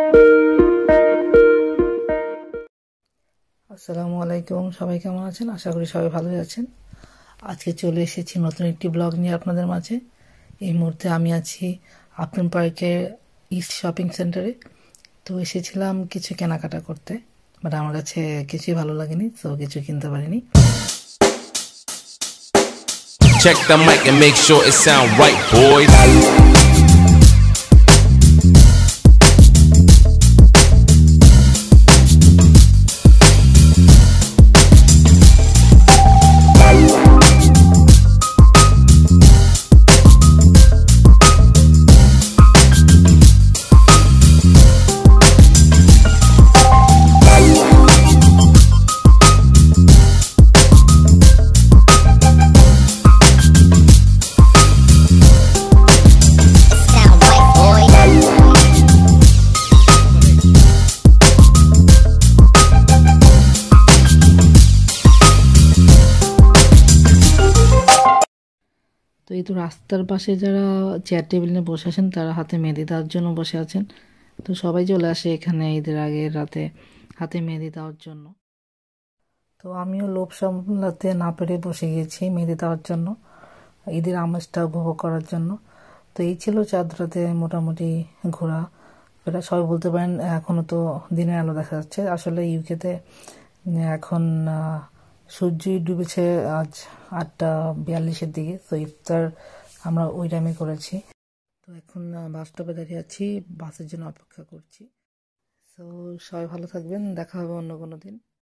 আসসালামু আলাইকুম, সবাই কেমন আছেন? আশা করি সবাই ভালোই আছেন। আজকে চলে এসেছি নতুন একটি ব্লগ নিয়ে আপনাদের মাঝে। এই মুহূর্তে আমি আছি আপটন পার্কের ইস্ট শপিং সেন্টারে। তো এসেছিলাম কিছু কেনাকাটা করতে, বাট আমার কাছে কিছুই ভালো লাগেনি, তো কিছু কিনতে পারিনি। Check the mic and make sure it sound right, boys. তো এই তো রাস্তার পাশে যারা চেয়ার টেবিল নিয়ে বসে আছেন তারা হাতে মেহেদি দেওয়ার জন্য বসে আছেন। তো সবাই চলে আসে এখানে ঈদের আগে রাতে হাতে মেহেদি দেওয়ার জন্য। তো আমিও লোভ সামলাতে না পেরে বসে গিয়েছি মেহেদি দেওয়ার জন্য, ঈদের আমেজটা উপভোগ করার জন্য। তো এই ছিল চাঁদরাতে মোটামুটি ঘোরা ফেরা, সবাই বলতে পারেন। এখনও তো দিনের আলো দেখা যাচ্ছে। আসলে ইউকেতে এখন সূর্যই ডুবেছে আজ 8:42-এর দিকে। তো ইফতার আমরা ওই টাইমে করেছি। তো এখন বাস স্টপে দাঁড়িয়ে আছি, বাসের জন্য অপেক্ষা করছি। তো সবাই ভালো থাকবেন, দেখা হবে অন্য কোনো দিন।